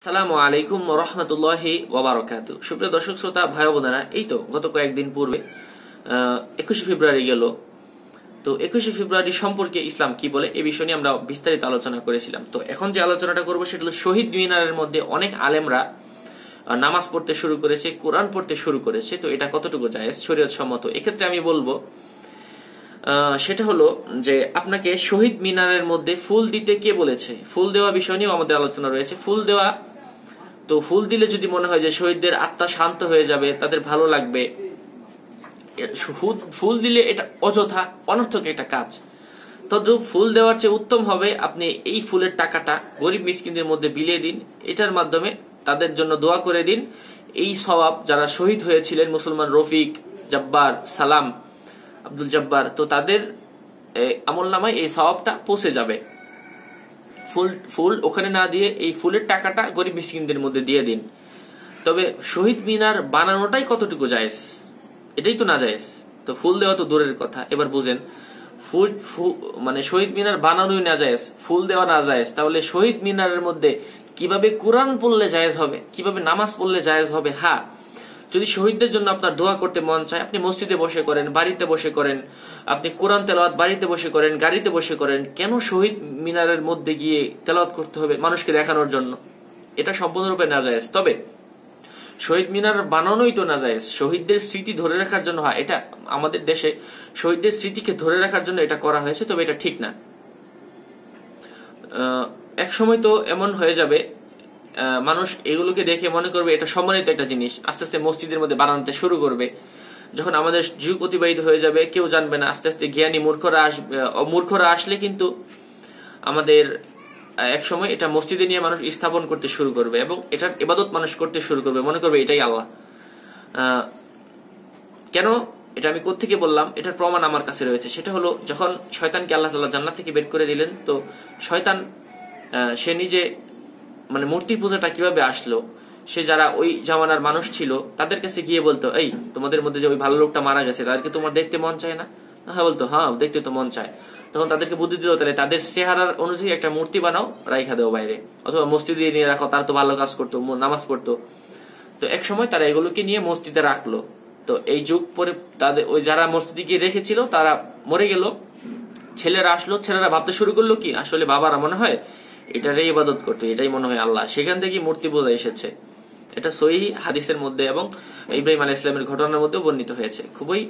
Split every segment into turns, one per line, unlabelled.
আসসালামু আলাইকুম ওয়া রাহমাতুল্লাহি ওয়া বারাকাতুহু। সুপ্রিয় দর্শক শ্রোতা ভাই বোনেরা, এই তো গত কয়েকদিন পূর্বে 21শে ফেব্রুয়ারি গেল। তো 21শে ফেব্রুয়ারি সম্পর্কে ইসলাম কি বলে এই বিষয় নিয়ে আমরা বিস্তারিত আলোচনা করেছিলাম। তো এখন যে আলোচনাটা করব সেটা হলো শহীদ মিনারের মধ্যে অনেক আলেমরা নামাজ পড়তে শুরু করেছে, কোরআন পড়তে শুরু করেছে। তো এটা কতটুকু জায়েজ শরীয়ত সম্মত? এক্ষেত্রে আমি বলবো সেটা হলো যে আপনাকে শহীদ মিনারের মধ্যে ফুল দিতে কে বলেছে, ফুল দেওয়া বিষয় নিয়েও আমাদের আলোচনা রয়েছে। ফুল দেওয়া, তো ফুল দিলে যদি মনে হয় যে শহীদদের আত্মা শান্ত হয়ে যাবে, তাদের ভালো লাগবে, ফুল দিলে এটা অযথা অনর্থক একটা কাজ। তদ্রুপ ফুল দেওয়ার চেয়ে উত্তম হবে আপনি এই ফুলের টাকাটা গরিব মিসকিনদের মধ্যে বিলিয়ে দিন, এটার মাধ্যমে তাদের জন্য দোয়া করে দিন। এই সওয়াব যারা শহীদ হয়েছিলেন, মুসলমান রফিক, জব্বার, সালাম, আব্দুল জব্বার, তো তাদের আমলনামায় এই সওয়াবটা পৌঁছে যাবে। ফুল ওখানে না দিয়ে এই ফুলের টাকাটা গরিব মিসকিনদের মধ্যে দিয়ে দিন। তবে শহীদ মিনার বানানোটাই কতটুকু জায়েজ, এটাই তো না জায়েজ। তো ফুল দেওয়া তো দূরের কথা। এবার বুঝেন, মানে শহীদ মিনার বানানোই না জায়েজ, ফুল দেওয়া না জায়েজ, তাহলে শহীদ মিনারের মধ্যে কিভাবে কোরআন পড়লে জায়েজ হবে, কিভাবে নামাজ পড়লে জায়েজ হবে? হ্যাঁ, যদি শহীদদের জন্য আপনার দোয়া করতে মন চায়, আপনি মসজিদে বসে করেন, বাড়িতে বসে করেন, আপনি কোরআন তেলাওয়াত বাড়িতে বসে করেন, গাড়িতে বসে করেন। কেন শহীদ মিনারের মধ্যে গিয়ে তেলাওয়াত করতে হবে মানুষকে দেখানোর জন্য? এটা সম্পূর্ণরূপে নাজায়েজ। তবে শহীদ মিনার বানানোই তো নাজায়েজ, শহীদদের স্মৃতি ধরে রাখার জন্য। হয় এটা আমাদের দেশে শহীদদের স্মৃতিকে ধরে রাখার জন্য এটা করা হয়েছে, তবে এটা ঠিক না। এক সময় তো এমন হয়ে যাবে, মানুষ এগুলোকে দেখে মনে করবে এটা সম্মানিত একটা জিনিস, আস্তে আস্তে মসজিদের মধ্যে বানাতে শুরু করবে। যখন আমাদের যুগ অতিবাহিত হয়ে যাবে, কেউ জানবে না, আস্তে আস্তে জ্ঞানী মূর্খরা আসলে কিন্তু আমাদের এক সময় এটা মসজিদে নিয়ে মানুষ স্থাপন করতে শুরু করবে এবং এটার ইবাদত মানুষ করতে শুরু করবে, মনে করবে এটাই আল্লাহ। কেন এটা আমি কোত্থেকে বললাম? এটার প্রমাণ আমার কাছে রয়েছে। সেটা হলো, যখন শয়তানকে আল্লাহ তাআলা জান্নাত থেকে বের করে দিলেন, তো শয়তান সে নিজে মানে মূর্তি পূজাটা কিভাবে আসলো, সে যারা ওই জামানার মানুষ ছিল তাদের কাছে গিয়ে বলতো, এই তোমাদের মধ্যে যে ওই ভালো লোকটা মারা গেছে, তাদেরকে তোমার দেখতে মন চায় না? হ্যাঁ বলতো, হ্যাঁ দেখতে তো মন চায়। তখন তাদেরকে বুদ্ধি দিল, তাহলে তাদের চেহারার অনুযায়ী একটা মূর্তি বানাও, রাইখা দেও বাইরে, অথবা মসজিদে নিয়ে রাখো, তারা তো ভালো কাজ করতো, নামাজ পড়তো। তো এক সময় তারা এগুলোকে নিয়ে মসজিদে রাখলো। তো এই যুগ পরে তাদের ওই যারা মসজিদে গিয়ে রেখেছিল তারা মরে গেল, ছেলেরা আসলো, ছেলেরা ভাবতে শুরু করলো কি আসলে বাবারা মনে হয় এটারই ইবাদত করতো, এটাই মনে হয় আল্লাহ, সেখান থেকে মূর্তি পূজা এসেছে। এটা সহিহ হাদিসের মধ্যে এবং ইব্রাহিম আলাইহিস সালামের ঘটনার মধ্যে বর্ণিত হয়েছে।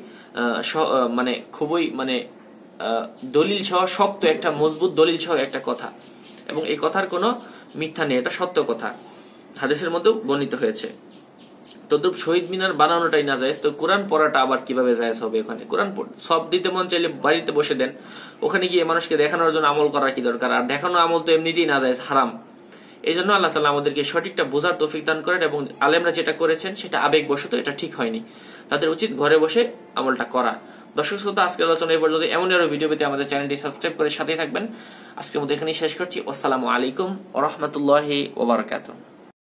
খুবই দলিল সহ শক্ত একটা মজবুত দলিল সহ একটা কথা, এবং এই কথার কোনো মিথ্যা নেই, এটা সত্য কথা, হাদিসের মধ্যে বর্ণিত হয়েছে। তদ্রুপ শহীদ মিনার বানানোটাই না জায়েজ, তো কোরআন পড়াটা আবার কিভাবে জায়েজ হবে? ওখানে কোরআন সব দিতে মন চাইলে বাড়িতে বসে দেন, ওখানে গিয়ে মানুষকে দেখানোর জন্য আমল করার কি দরকার? আর দেখানো আমল তো এমনিতেই না জায়েজ, হারাম। এই জন্য আল্লাহ তাআলা আমাদেরকে সঠিকটা বোঝার তৌফিক দান করেন, এবং আলেমরা যেটা করেছেন সেটা আবেগবশত, এটা ঠিক হয়নি। তাদের উচিত ঘরে বসে আমলটা করা। দর্শক শ্রোতা, আজকের আলোচনা এই পর্যন্ত। এমন আরো ভিডিও পেতে আমাদের চ্যানেলটি সাবস্ক্রাইব করে সাথেই থাকবেন। আজকের মতো এখানেই শেষ করছি। আসসালামু আলাইকুম ওয়া রাহমাতুল্লাহি ওয়া বারাকাতুহু।